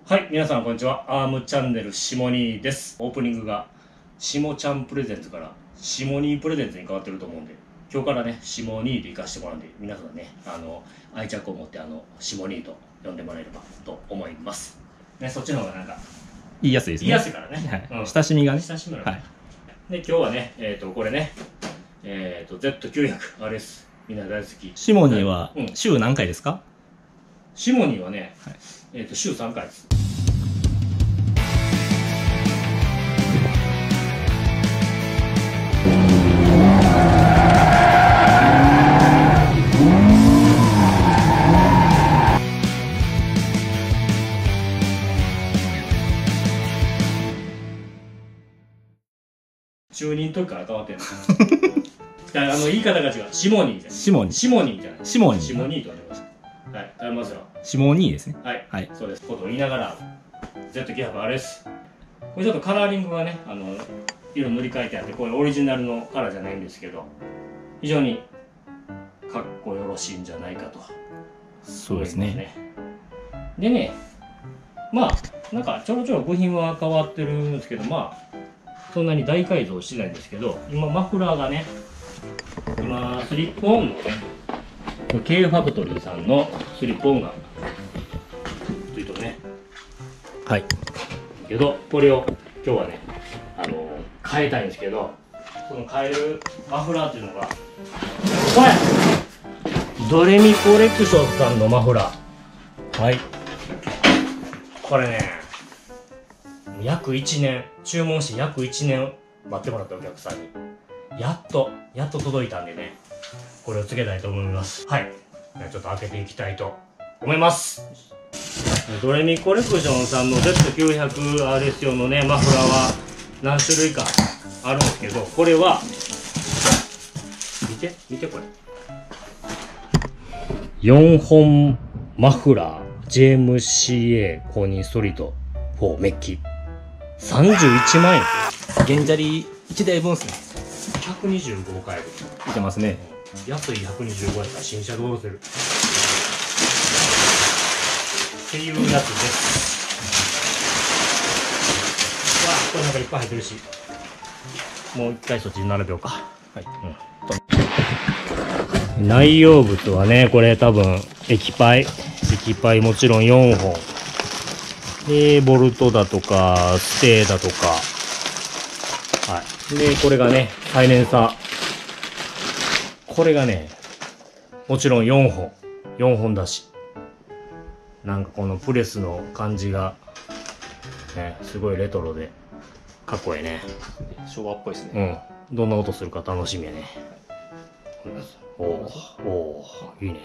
はい、皆さんこんにちは。アームチャンネルしもにです。オープニングがしもちゃんプレゼンツからしもにプレゼンツに変わってると思うんで、今日からね、しもにで行かしてもらうんで、皆さんね、愛着を持ってしもにと呼んでもらえればと思います。ね、そっちの方がなんか言いやすいですね。 言いやすいからね。 はい。親しみがね。 親しみがね。 はい。 で、今日はね、これね、Z900RS、みんな大好き。 シモニーは週何回ですか？ シモニーはね、週3回です。中2の時から変わってんの。言い方が違う。シモニーじゃない。 シモニー。 シモニーじゃない。 シモニー。 シモニーと言われます。はい、頼みますよ。 シモニーですね。 はい。 はい。 そうです。ことを言いながら、Z900RS。これちょっとカラーリングがね、色塗り替えてあって、これオリジナルのカラーじゃないんですけど、非常にかっこよろしいんじゃないかと。 そうですね。 でね、まあ、なんかちょろちょろ部品は変わってるんですけど、まあ、そんなに大改造してないんですけど、今マフラーがね、今スリップオンのね、K ファクトリーさんのスリップオンがついてるね。 はい。 けど、これを今日はね、変えたいんですけど、その変えるマフラーっていうのが、これドレミコレクションさんのマフラー。はい。これね、約1年、注文して約1年待ってもらったお客さんに、やっと届いたんでね、これをつけたいと思います。はい。ちょっと開けていきたいと思います。ドレミコレクションさんの Z900RS 用のね、マフラーは何種類かあるんですけど、これは、見てこれ。4本マフラー JMCA 公認ストリート4メッキ。31万円。 原砂利1台分ですね。 125回分。 いけますね。 安い125円から新車で下ろせる。っていうやつです。わあ、これなんかいっぱい入ってるし。もう一回そっちに並べようか。はい。内容物はね、これ多分液パイもちろん4本。ボルトだとか、ステーだとか。はい。で、これがね、サイレンサー。これがね、もちろん4本だし。なんかこのプレスの感じが、ね、すごいレトロで、かっこいいね。 昭和っぽいですね。 うん。どんな音するか楽しみやね。おー、いいね。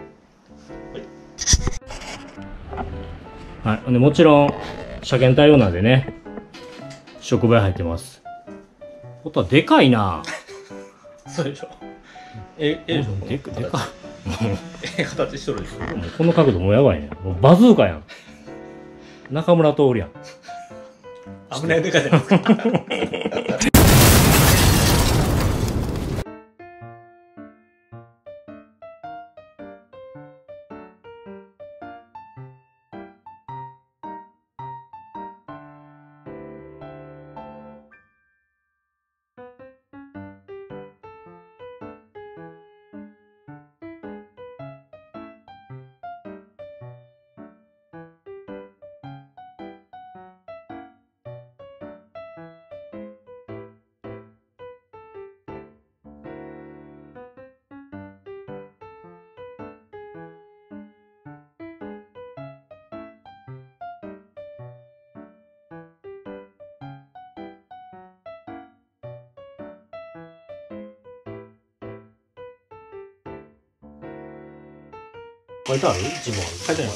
はい。でもちろん、車検対応なんでね、触媒入ってます。音はでかいな。 そうでしょ。 でかい。 形しとるでしょ。 もうこの角度もうやばいね。もうバズーカやん。中村徹やん。 危ないでかいじゃないですか。 書いてある？一問書いてあります。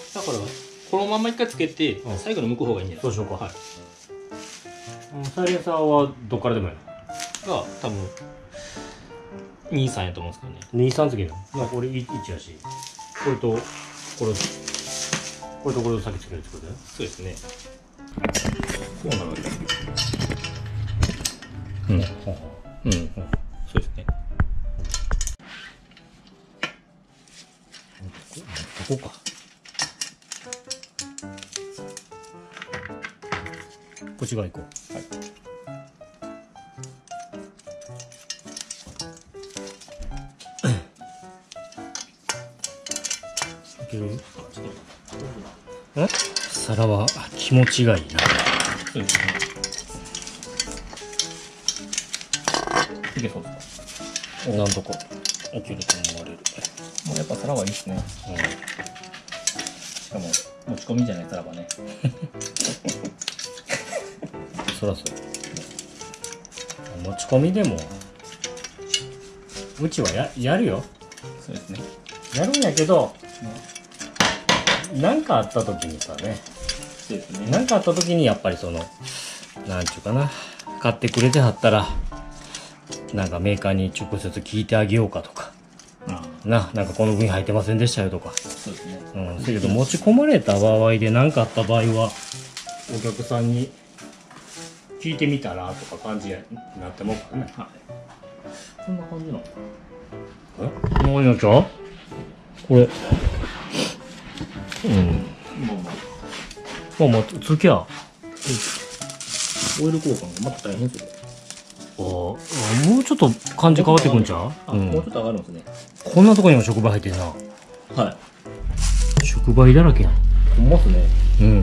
だからこのまま一回つけて、最後に向く方がいいんじゃないですか。 そうしようか。はい。サイレンサーはどっからでもやる？ が多分23やと思うんですけどね。 23つけるの？まあこれ1やし、これとこれと先つけるってことだよ。 そうですね。 そうなのよ。 そうですね。 ここか。 こっち側行こう。 はい。 いける？皿は気持ちがいいな。 そうですね。いけそうですか？ なんとかいけると思われる。 もうやっぱ皿はいいですね。しかも持ち込みじゃない皿はね。 そらそう。持ち込みでもうちはやるよ。 そうですね。 やるんやけど、なんかあった時にさね、 そうですね。 なんかあった時にやっぱりそのなんちゅうかな、買ってくれてはったらなんかメーカーに直接聞いてあげようかとか、なんかこの部品入ってませんでしたよとか。 そうですね。 だけど持ち込まれた場合で何かあった場合はお客さんに聞いてみたらとか感じになってもからね。 はい。こんな感じなの？ 何やっちゃうこれ。まあつきゃオイル交換がまた大変ですよ。 もうちょっと感じ変わってくんちゃう？ もうちょっと上がるんですね。 こんなとこにも触媒入ってるな。 はい。 触媒だらけやん。 ほんまっすね。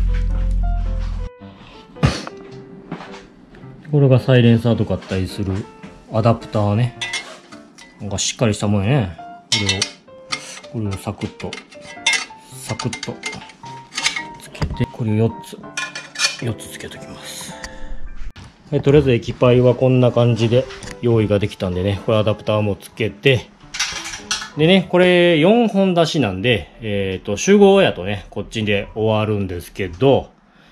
これがサイレンサーとかあったりするアダプターね。なんかしっかりしたもんやね。これをサクッとつけて、これを4つつけときます。はい、とりあえず液パイはこんな感じで用意ができたんでね、これアダプターもつけて、でね、これ4本出しなんで、集合やとね、こっちで終わるんですけど、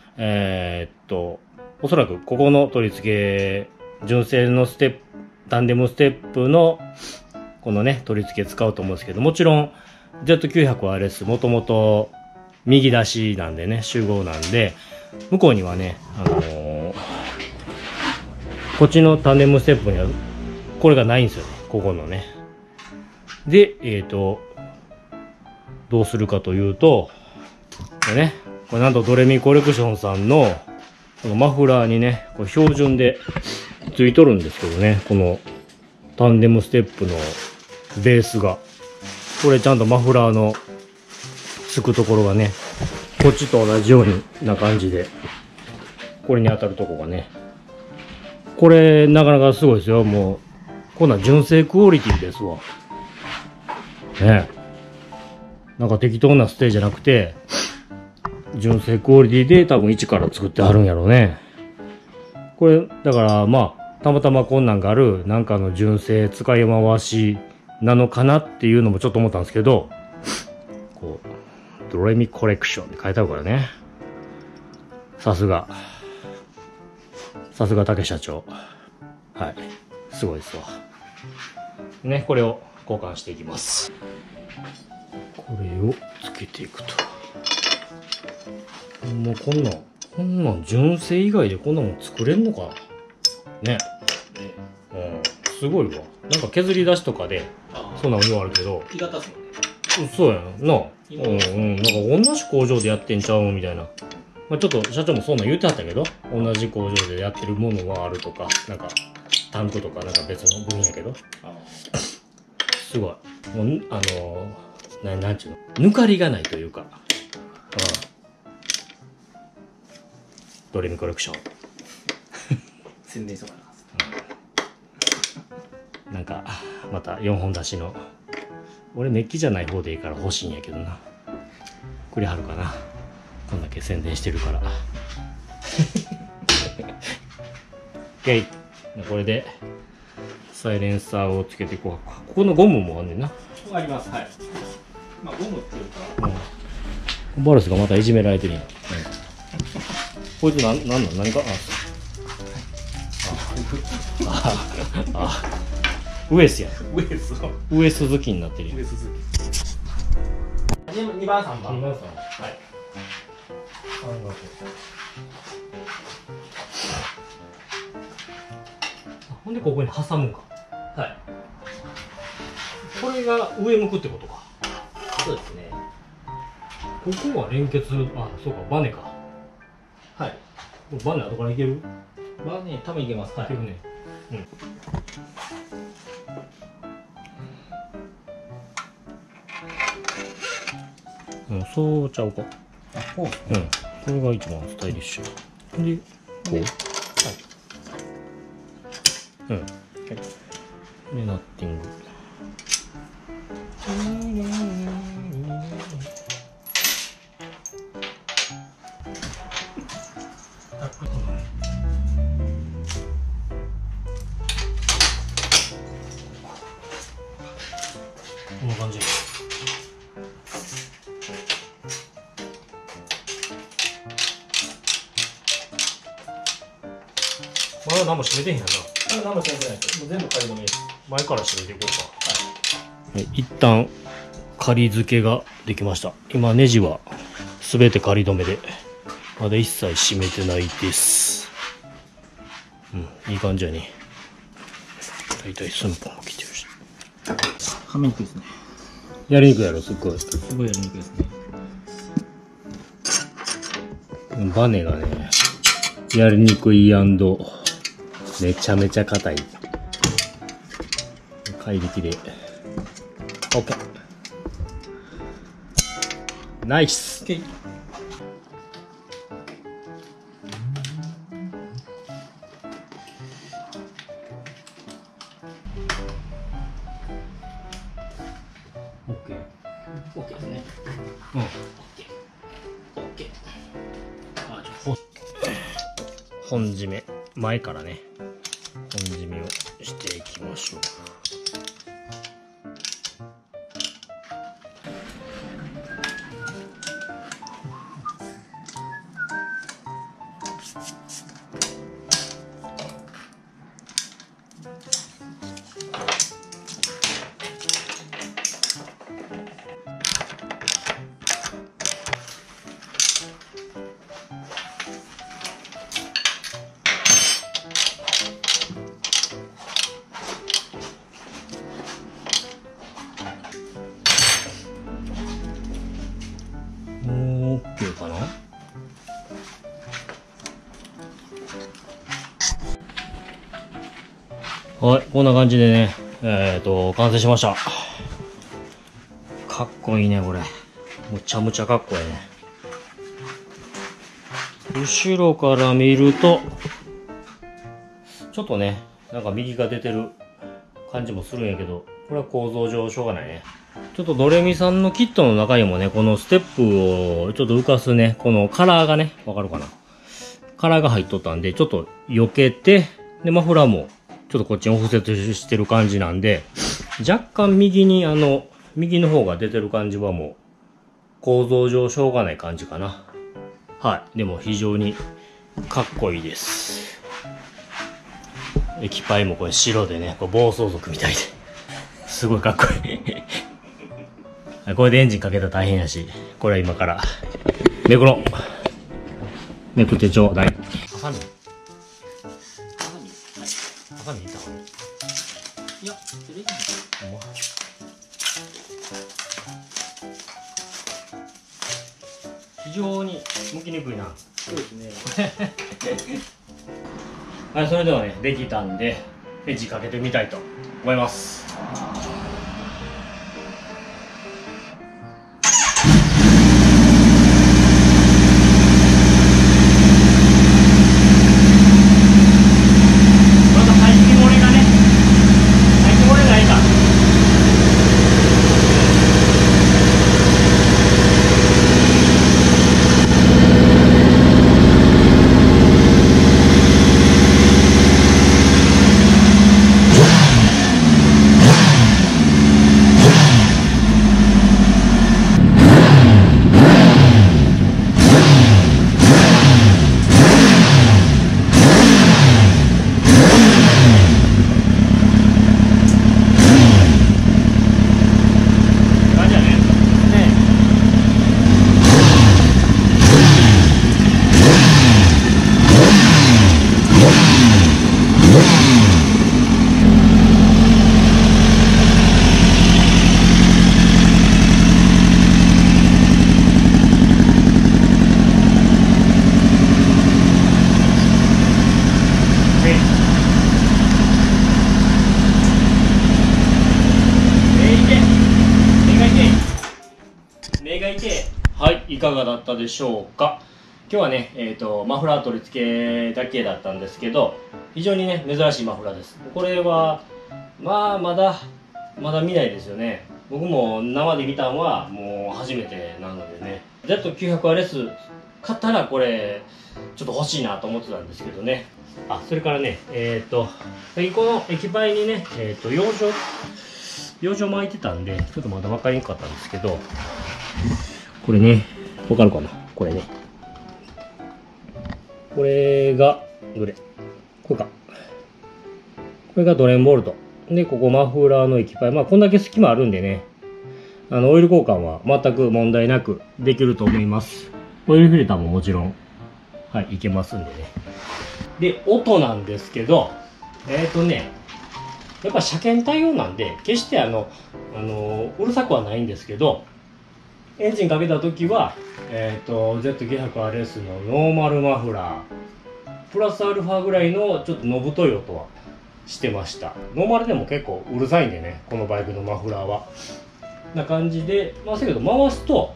おそらくここの取り付け、純正のタンデムステップのこのね、取り付け使うと思うんですけど、もちろん Z900RS もともと右出しなんでね、集合なんで、向こうにはね、こっちのタンデムステップにはこれがないんですよね、ここのね。で、どうするかというと、これなんとドレミコレクションさんのこのマフラーにね、これ標準でついとるんですけどね、このタンデムステップのベースが。これちゃんとマフラーのつくところがね、こっちと同じような感じで、これに当たるとこがね、これなかなかすごいですよ。もう、こんなん純正クオリティですわ。ねえ。なんか適当なステージじゃなくて、純正クオリティで多分一から作ってあるんやろうね。これ、だからまあ、たまたまこんなんがある、なんかの純正使い回しなのかなっていうのもちょっと思ったんですけど、こう、ドレミコレクションって書いてあるからね。さすが竹社長。はい。すごいですわ。ね、これを交換していきます。これをつけていくと。もうこんなん純正以外でこんなもん作れんのかね。すごいわ。なんか削り出しとかでそんなのあるけど、 木型っすもんね。 そうやな。なんか同じ工場でやってんちゃうみたいな。まあ、ちょっと社長もそんなん言ってはったけど、同じ工場でやってるものがあるとか、なんかタンクとかなんか別の部品やけど、すごい。もうなんちゅうの、抜かりがないというか、ドレミコレクション。 宣伝しとかな。 なんかまた4本出しの、俺メッキじゃない方でいいから欲しいんやけどな。くれはるかな、こんだけ宣伝してるから。OK。これでサイレンサーをつけていこうか。ここのゴムもあんねんな。 あります。はい。まあゴムっていうか、 バルスがまたいじめられてるやん。こいつ何か、ウエスや。ウエス好きになってるやん。 2番3番。 はい。ほんでここに挟むんか。 はい。 これが上向くってことか。 そうですね。 ここは連結、そうか、バネか。 はい。 バネ後からいける？ まあね、多分いけます。はいいけ。るね。そうちゃうか。 あ、こう。 これが一番スタイリッシュ。で、こう。で、ナッティング。こんな感じ。まだ何も閉めてへんやんな。 何もしないです。もう全部仮止めです。 前から閉めていこうか。はい。一旦仮付けができました。今ネジはすべて仮止めで、まだ一切閉めてないです。いい感じやね。だいたい寸法も来てるし。 はめにくいですね。 やりにくいやろ、すっごい。 すごいやりにくいですね。 バネがね、やりにくい&めちゃめちゃ硬い。怪力で。OK。ナイス。 OK。OK ですね。OK。あ、 本締め、前からね、本締めをしていきましょう。もう OK かな。はい、こんな感じでね、完成しました。かっこいいね、これ。むちゃむちゃかっこいいね。後ろから見ると、ちょっとね、なんか右が出てる感じもするんやけど、これは構造上しょうがないね。ちょっとドレミさんのキットの中にもね、このステップをちょっと浮かすね、このカラーがね、わかるかな？カラーが入っとったんで、ちょっと避けて、で、マフラーもちょっとこっちにオフセットしてる感じなんで、若干右に右の方が出てる感じはもう、構造上しょうがない感じかな。はい。でも非常にかっこいいです。液パイもこれ白でね、これ暴走族みたいで。すごいかっこいい。これでエンジンかけたら大変やし、これは今から、めくろう。めくってちょうだい。ハサミハサミいった方がいい。 いや、それいいほんま非常に剥きにくいな。 そうですね。 はい、それではね、できたんで、エッジかけてみたいと思います。また排気漏れがね、排気漏れないか。 がだったでしょうか。今日はね、マフラー取り付けだけだったんですけど、非常にね、珍しいマフラーです。これは、まあ、まだ見ないですよね。僕も生で見たのはもう初めてなのでね。Z900RS 買ったらこれ、ちょっと欲しいなと思ってたんですけどね。あ、それからね、この液パイにね、養生巻いてたんで、ちょっとまだ分かりにくかったんですけど、これね、わかるかなこれね。これが、どれこれか。これがドレンボルト。で、ここマフラーの液パイ。まあ、こんだけ隙間あるんでね、オイル交換は全く問題なくできると思います。オイルフィルターももちろん、はい、いけますんでね。で、音なんですけど、やっぱ車検対応なんで、決してうるさくはないんですけど、エンジンかけた時は、Z900RS のノーマルマフラー、プラスアルファぐらいのちょっとのぶとい音はしてました。ノーマルでも結構うるさいんでね、このバイクのマフラーは。な感じで、まあ、だけど回すと、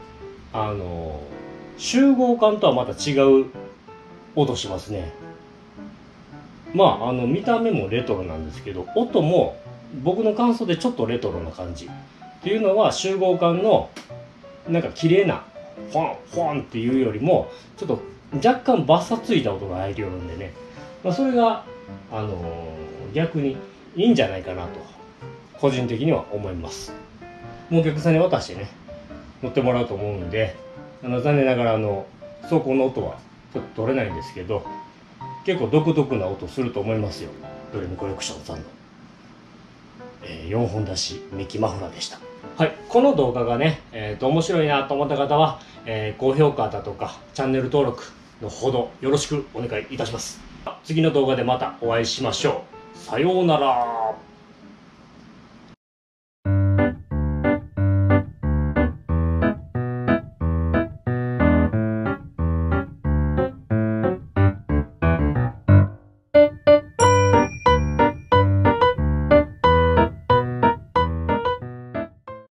集合感とはまた違う音しますね。まあ、見た目もレトロなんですけど、音も僕の感想でちょっとレトロな感じ。っていうのは集合感のなんか綺麗なフォンフォンっていうよりもちょっと若干バサついた音が入るようんでね、まあ、それが、逆にいいんじゃないかなと個人的には思います。もうお客さんに渡してね乗ってもらうと思うんで、残念ながら走行の音はちょっと取れないんですけど、結構独特な音すると思いますよ。ドレミコレクションさんの、4本出しメキマフラーでした。はい、この動画がね、面白いなと思った方は、高評価だとかチャンネル登録のほどよろしくお願いいたします。次の動画でまたお会いしましょう。さようなら。